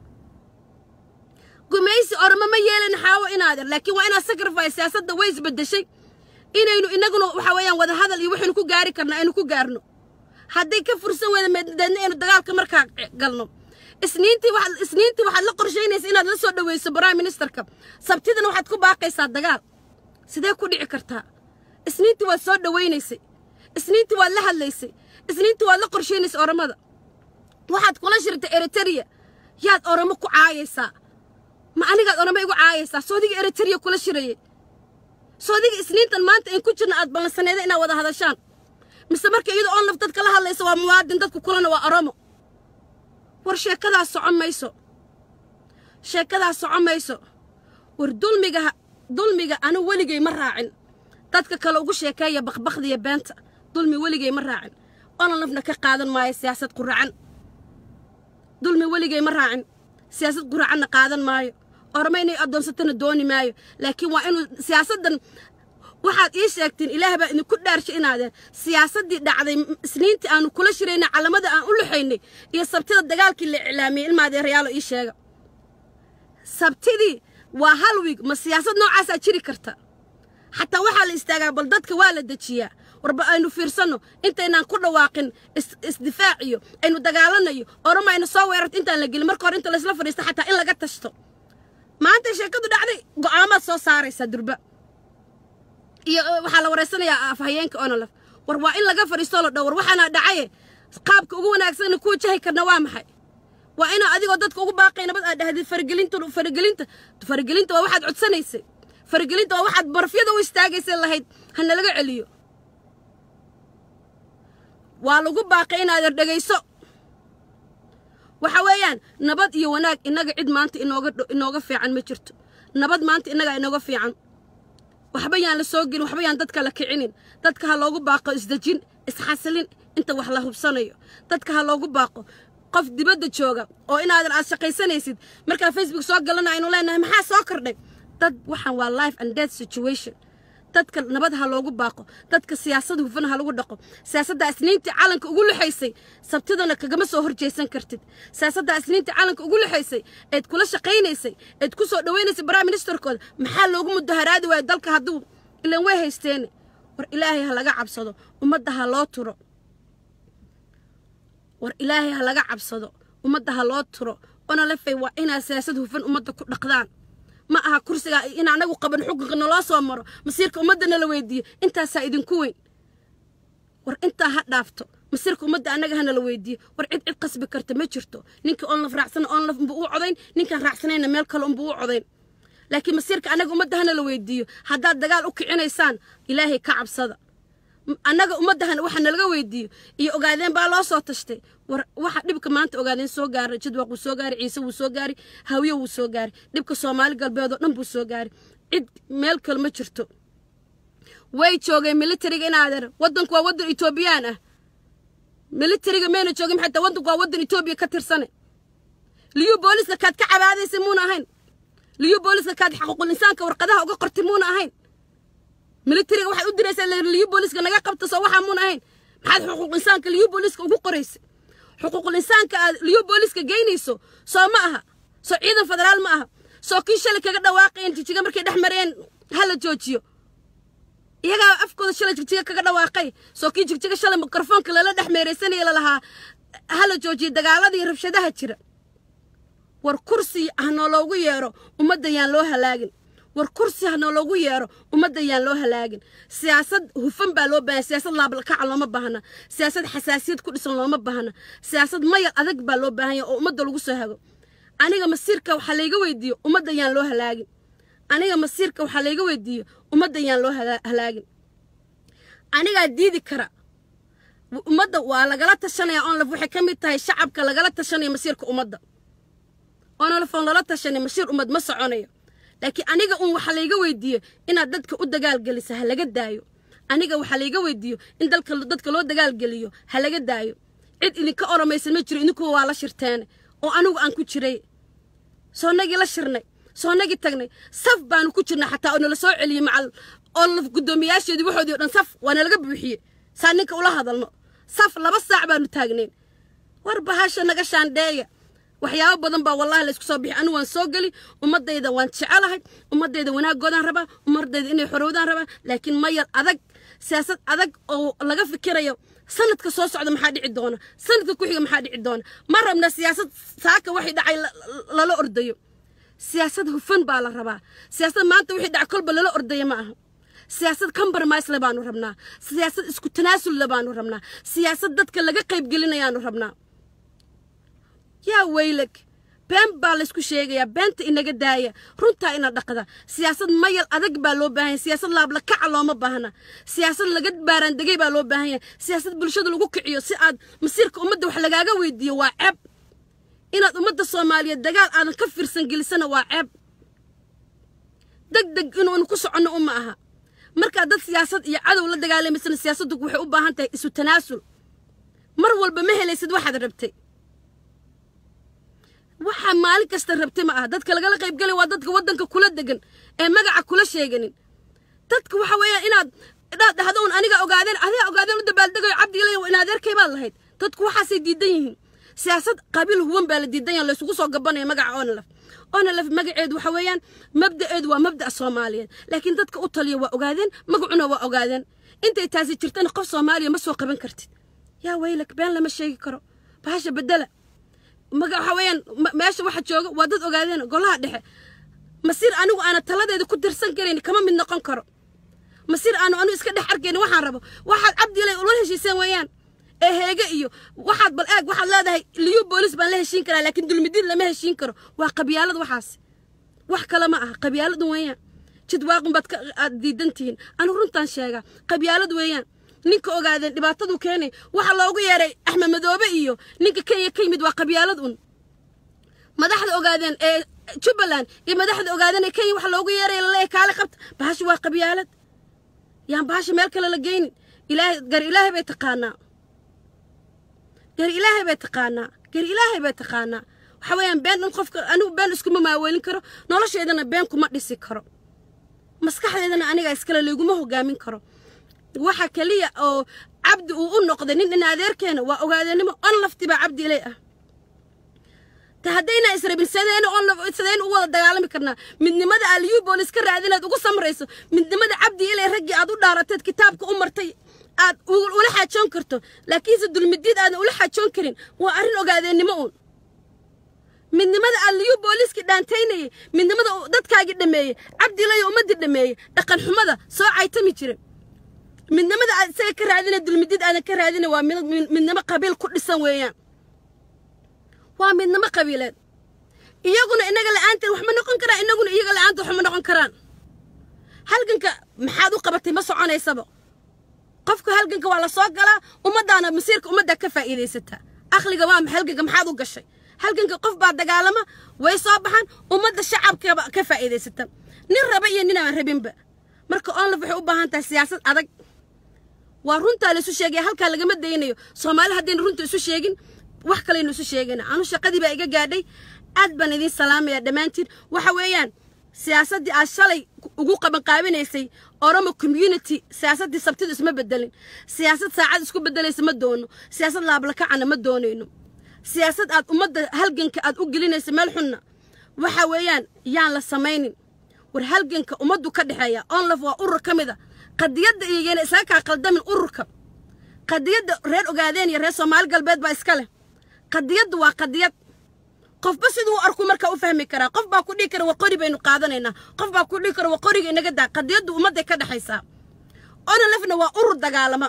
gumaysi orma ma yeelan xaawo inaadir laakiin waa inaa sacrifice siyaasadda way isbedeshay inaynu inaguna waxa weeyaan wada hadal iyo waxaynu ku gaari karnaa aynu ku gaarno haddii ka fursan wada meedadna inuu dagaalka markaa galno isniintii waxa isniintii waxa la qorsheynaysaa inaad la soo dhaweyso prime ministerka sabtidana waxaad ku baaqaysaa dagaal sidee ku dhici kartaa isniintii waa soo dhaweynaysay isniintii waa la hadlaysay isniintii waa la qorsheynaysay oramada waxaad kula shirtay Eritrea yaad oramo ku caayaysaa ma aniga oramo igu caayaysaa Saudi Eritrea kula shirayay soo diga isniintan maanta in ku jirna aad ballansaneeda inaad wada hadashaan mise marka iyada oo naf dadka la hadlaysa waa muwaadin dadku kulana waa oromo war sheekadaas socon mayso sheekadaas socon mayso war dulmiga dulmiga anu weligay ma raacin dadka kale ugu sheekeeya baqbaqdiya beenta dulmi weligay ma raacin ona nafna ka qaadan maayo siyaasad quracan dulmi weligay ma raacin siyaasad quracanna qaadan maayo orma inay adoonsatana dooni maayo laakiin waa inuu siyaasadan waxaad ii sheegtiin ilaah baa idinku dhaarshay inaadeen siyaasadii dhacday isniintii aanu kula shiraynay calamada aan u luxaynay iyo sabtida dagaalkii la iclaamiyey ilmaadeerayaalo ii sheega sabtidii waa hal wiig ma siyaasad noocaasaa jiri karta xataa waxaa la istaagaa bal dadka waa la dejiyaa warba aynu fiirsano intaynaan ku dhawaaqin isdifaaciyo aynu dagaalanayo orama aynu soo weerarto intaan la gelin marka hore inta laysla fadhiisto xataa in laga tashto maanta sheekadu dhacday go'aamaad soo saaraysa durba iyo waxaa la wareysanayaa afhayeenka onolaf war waa in laga fadhiisto la dhaw war waxaana dhacaye qaabka ugu wanaagsan ku wajahi karna waa maxay waa ina adigoo dadka ugu baaqay nabad aad dhahdid faragelinta faragelinta faragelinta waa waxaad codsanaysay faragelinta waa waxaad barfyada u istaagaysay lahayd hana laga celiyo waa lagu baaqay inaad dhageyso waxa weeyaan nabad iyo wanaag inaga cid maanta inooga inooga fiican ma jirto nabad maanta inaga inooga fiican waxba yaan la soo gelin waxba yaan dadka la kicinin dadka ha loogu baaqo isdajin isxasilin inta wax la hubsanayo dadka ha loogu baaqo qof dibadda jooga oo inaadan aad shaqaysanaysid marka Facebook soo galana aynu leenahay maxaa soo kordhay dad waxaan waa life and death situation dadka nabad ha loogu baaqo dadka siyaasad hufan ha lagu dhaqo siyaasadda isniintii calanka ugu luxaysay sabtidana kagama soo horjeesan kartid siyaasadda isniintii calanka ugu luxaysay eed kula shaqaynaysay eed ku soo dhawaynaysay prime ministerkooda maxaa loogu mudaharaadi waayo dalka hadduu ilaan way haysteen war ilaahay ha laga cabsado ummadda ha loo turo war ilaahay ha laga cabsado ummadda ha loo turo ona lafay waa inaa siyaasad hufan ummadda ku dhaqdaan ma aha kursiga in anagu qaban xuquuqna noo soo maro masiirka ummadana la weydiiyo intaasaa idinku weyn war intaa ha dhaafto masiirka ummadda anaga hana la weydiiyo war cid cid qasbi karta ma jirto ninka on laf raacsan on laf buu u codayn ninkan raacsanayna meel kale unbuu u codayn laakiin masiirka anaga ummadda hana la weydiiyo haddaad dagaal u kicinaysaan ilaahay ka cabsada anaga ummadda waxa nalaga weydiiyo iyo ogaadeen baa loo soo tashtay war waxa dhibka maanta ogaadeen soo gaaray jidwaq uu soo gaaray ciise uu soo gaaray hawiye uu soo gaaray dhibka Soomaali galbeed oo dhan buu soo gaaray cid meel kale ma jirto way joogay militariga in aadar wadanku waa wadan Itoobiyaan ah militariga meena joogay maxay wadanku waa wadan Itoobiya ka tirsan liyu booliska kaad ka cabaadaysa muuna ahayn liyu booliska kaad xaquuqul insaanka warqadaha uga qortay muuna ahayn militariga waxay u diraysaa liyu booliska naga qabto soo waxa muuna ahayn maxaad xuquuqul insaanka liyu booliska ugu qoraysay xuquuqul insaanka liyu booliska geynayso soo ma aha soo ciidan federaal ma aha soo kii shalay kaga dhawaaqeen jijiga markay dhex mareen hala joojiyo iyaga afkooda shalay jijiga kaga dhawaaqay soo kii jijiga shalay mikrofoonka lala dhex meereysanay la lahaa hala joojiyo dagaaladii rabshadaha jira war kursi ahna loogu yeero ummadda yaan loo halaagin war kursi ahna loogu yeero ummadda yaan loo halaagin siyaasad hufan baa loo baahan siyaasad laab ka looma baahna siyaasad xasaasiyad ku dhisan looma baahna siyaasad mayal adag baa loo baahan yahay oo ummadda lagu soo hago aniga masiirka waxa layga weydiiyo ummadda yaan loo halaagin aniga masiirka waxa layga weydiiyo ummadda yaan loo halaagin aniga diidi kara ummadda waa lagala tashanaya on laf waxay kamid tahay shacabka lagala tashanaya masiirka ummadda on laf lagala tashanaya masiir ummad ma soconayo laakiin aniga un waxa layga weydiiyo inaad dadka u dagaal geliso ha laga daayo aniga waxa layga weydiiyo in dalka dadka loo dagaal geliyo ha laga daayo cid idinka oramaysan ma jiro idinku waa la shirteen oo anigu aan ku jiray soo nagi la shirnay soo nagi tagnay saf baanu ku jirnaa xataa oo nala soo celiyay macal oo laf gudoomiyaasheedii waxoodii dhan saf waana laga buuxiyay saa ninka ula hadalno saf laba saac baanu taagneen war bahasha naga shaandheeya waxyaabo badan baa wallahi la isku soo bixi anu waan soo gali ummadayda waan jecelahay ummadayda wanaagoodaan rabaa ummadayda inay xorowdaan rabaa laakiin mayal adag siyaasad adag oo laga fikirayo sanadka soo socda maxaa dhici doona sanadka ku xiga maxaa dhici doona ma rabna siyaasad saaka wixii dhacay lala ordayo siyaasad hufan baa la rabaa siyaasad maanta wixii dhacay kolba lala ordayo ma aha siyaasad compromise la baanu rabnaa siyaasad isku tanaasul la baanu rabnaa siyaasad dadka laga qayb gelinayaanu rabnaa yaa weylak been baa la isku sheegaya beenta inaga daaya runta ina dhaqada siyaasad mayal adag baa loo baahan siyaasad laab la kac looma baahna siyaasad laga baaran dagay baa loo baahan siyaasad bulshada lagu kiciyo si aad masiirka ummadda wax lagaaga weydiiyo waa ceeb inaad ummadda Soomaaliyeed dagaal aan ka fiirsan gelisana waa ceeb degdeg inuu ku socono uma aha marka dad siyaasad iyo cadow la dagaalaysan siyaasaddu waxay u baahan tahay isu tanaasul mar walba ma helaysid waxaad rabtay waxa maalin kasta rabtay ma aha dadka laga qayb galay waa dadka wadanka kula degan ee magaca kula sheeganin dadka waxa weeyaan inaad inaad dhahdoon aniga ogaadeen adiga ogaadeen u dabaaldagayo Cabdi Ilay oo inaad arkay baa lahayd dadku waxa say diidan yihiin siyaasad qabiil huwan baa la diidan yahay la isugu soo gabanay magaca Onlaf Onlaf magaceedu waxa weeyaan mabda'eedu waa mabda' Soomaaliyeed laakiin dadka u taliyo waa ogaadeen magacuna waa ogaadeen intay taasi jirtana qof Soomaaliya ma soo qaban kartid yaa weylak been lama sheegi karo bahasha bedela maga waxa weeyaan meesha waxa jooga waa dad ogaadeen golaha dhexe masiir anigu aan taladeeda ku dirsan kareyn kama mid noqon karo masiir aanu anu iska dhex arkeen waxaan rabo waxaad Cabdi Ilay ula heshiiseen weeyaan ee heega iyo waxaad bal eeg waxaad leedahay liyu boolis baan la heshiin karaa laakiin dulmidin lama heshiin karo waa qabyaalad waxaas wax kale ma aha qabyaalad weeyaan jid waaqin bad diidantiin anu runtaan sheega qabyaalad weeyaan ninka ogaadeen dhibaatadu keenay waxa loogu yeeray Axmed Madoobe iyo ninka Kenya ka yimid waa qabyaalad un madaxda ogaadeen ee Jubbaland iyo madaxda ogaadeen ee Kenya waxa loogu yeeray la kaala qabta bahash waa qabyaalad yaan bahash meel kale la geeynin ilaahay gar ilaahay bay taqaanaa gar ilaahay bay taqaanaa gar ilaahay bay taqaanaa waxa weeyaan been qofka anigu been isku ma maaweelin karo nolosheedana been kuma dhisi karo maskaxdeedana aniga iskala leeguma hogaamin karo waxa kaliya oo Cabdi uu u noqday nin in adeerkeena waa ogaadeenimo on lafti ba Cabdi Ilay ah tahadayna israabil sadeen on laf sadeen u wada dagaalami karna midnimada aliyu boolis ka raadinaad ugu samrayso midnimada Cabdi Ilay raggi aad u dhaarateed kitaabka u martay aad ula xaajoon karto laakiin si dulmidid aad ula xaajoon karin waa arin ogaadeenimo un midnimada aliyu booliski dhaantaynay midnimada dadkaagi dhameeyay Cabdi Ilay ummadii dhameeyay dhaqan xumada soo caytami jiray midnimada aad isaga ka raadina dulmidid aad ka raadina waa midnimo qabiil ku dhisan weeyaan waa midnimo qabiileed iyaguna inaga la'aanteen wax ma noqon karaan inaguna iyaga la'aanta wax ma noqon karaan halganka maxaad u qabatay ma soconaysaba qofka halganka waa la soo galaa ummadaana masiirka ummadda ka faa'iideysata aqliga waa halganka maxaad u gashay halganka qof baa dagaalama way soo baxan ummadda shacabka ka faa'iideysata nin raba iyo nin aan rabinba marka Onlaf waxay u baahan tahay siyaasad adag waa runta la isu sheegay halka laga ma deynayo Soomaali hadeen runta isu sheegin wax kale inuu isu sheegana aanu shaqadii baa iga gaadhay aad baan idin salaamaya dhamaantiin waxa weeyaan siyaasadii aan shalay ugu qaban qaabinaysay Oromo community siyaasadii sabtida isma bedelin siyaasad saacad isku bedelaysa ma doono siyaasad laab la kacana ma doonayno siyaasad aad ummadda halganka aad u gelinaysa meel xunna waxa weeyaan yaan la sameeynin war halganka ummaddu ka dhaxeeya Onlaf waa urur kamida qadiyada iyagana isaga ka qaldamin ururka qadiyada reer ogaadeen iyo reer Soomaali galbeed baa iska leh qadiyadu waa qadiyad qof bas sidoo arku marka u fahmi kara qof baa ku dhigi kara waqori baynu qaadanayna qof baa ku dhigi kara waqoriga inaga daa qadiyadu ummadda ka dhaxaysa Onlafna waa urur dagaalama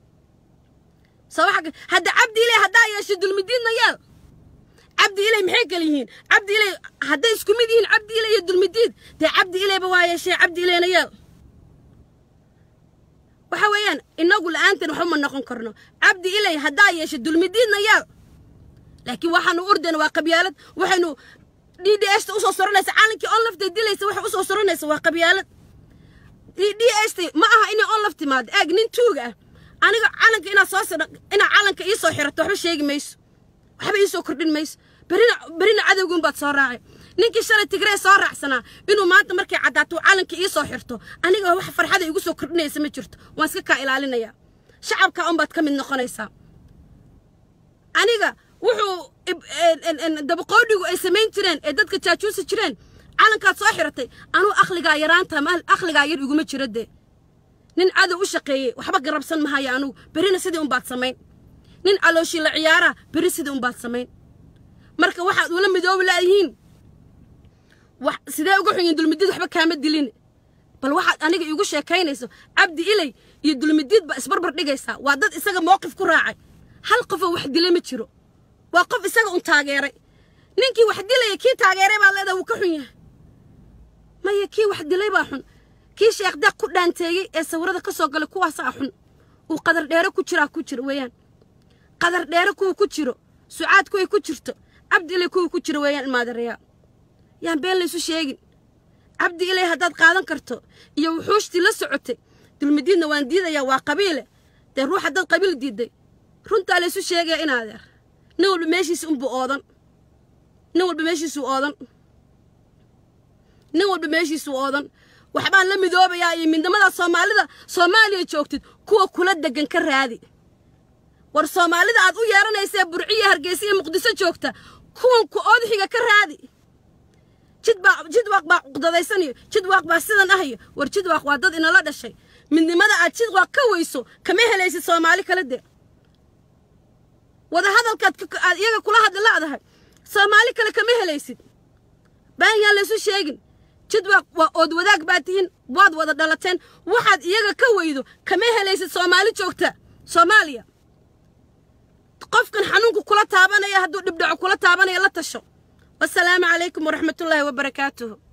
sawaxka hada Cabdi Ilay hada yeesho dulmidina yaal Cabdi Ilay maxay kala yihiin Cabdi Ilay hada isku mid yihiin Cabdi Ilay iyo dulmidid taa Cabdi Ilay ba waa yeeshay Cabdi Ilayna yaal waxa weeyaan inagu la'aantan waxa ma noqon karno Cabdi Ilay hada yeesho dulmidina yaal laakiin waxaanu urdan waa qabyaalad waxaanu D D S u soo soronaysa caalankii Onlaf dilaysa waxa u soo soronaysa waa qabyaalad D D S ma aha in Onlaf timaad eeg nin tuuga aniga caalanka ina soo soo ina caalanka ii soo xirato waxba sheegi mayso waxba ii soo kordhin mayso برينا برينا عدوكم بتصارعي نينكي شري تجري صارع سنة إنه ما أنت مركي عداتو عالن كي يصحرته أنا جوا واحد فرحة يقول سو كرني سمجرت واسك كائل علينا يا شعب كأم بتكمل نخنيسا أنا جا وحو إن إن دبقودي وإسمين ترين إدتك تشوس ترين عالن كات صاحرتي أنا أخلي جايران تمال أخلي جاير يقول متشرده نين عدو وشقي وحبك قرب سن مهاي أنو برينا سيدي أم باتسمين نين علوشي العيارة بري سيدي أم باتسمين marka waxa uu la midoob laayihiin wax sidee ugu xigeen dulmidid waxba kaama dilin bal waxa aniga igu sheekaynayso Cabdi Ilay iyo dulmidid ba isbarbar dhigaysa waa dad isaga mowqif ku raacay hal qof wax dilay ma jiro waa qof isaga un taageeray ninkii wax dilay kii taageeray baa leedahay wuu ka xun yahay maya kii wax dilay baa xun kii sheekh daq ku dhaanteeyay ee sawirada ka soo galay kuwaas ah xun uu qadar dheere ku jira ku jira weeyaan qadar dheere ku ku jiro sucaad ku ay ku jirto cabdi ilay ku ku jiro weeyaan maadareeya yaan been la isu sheegin cabdi ilay hadaad qaadan karto iyo wuxuushti la socotay dulmidiina waan diidaya waa qabiile de ruux hadaad qabiil diiday runta la isu sheegay in adeer nin walba meeshiisa unbu oodan nin walba meeshiisa oodan nin walba meeshiisa oodan waxbaan la midoobayaa iyo midnimada Soomaalida Soomaaliya joogtid kuwa kula degan ka raadi war Soomaalida aad u yeeranaysaa Burciyo Hargeysa iyo Muqdisho joogta kuwan ku oodxiga ka raadi jidba jidwaaq baa qodadaysaniyo jidwaaq baa sidan ahayo war jidwaaq waa dad inala dhashay midnimada aad jidwaaq ka weyso kama helaysid Soomaali kala de wada hadalkaad aad iyaga kula hadlaadahay Soomaali kale kama helaysid baan yaa la isu sheegin jidwaaq waa ood wadaag baatihin waad wada dhalateen waxaad iyaga ka weydo kama helaysid Soomaali joogta Soomaaliya qofkan xanuunku kula taabanaya hadduu dhibdhaco kula taabanaya la tasho والسلام عليكم ورحمة الله وبركاته.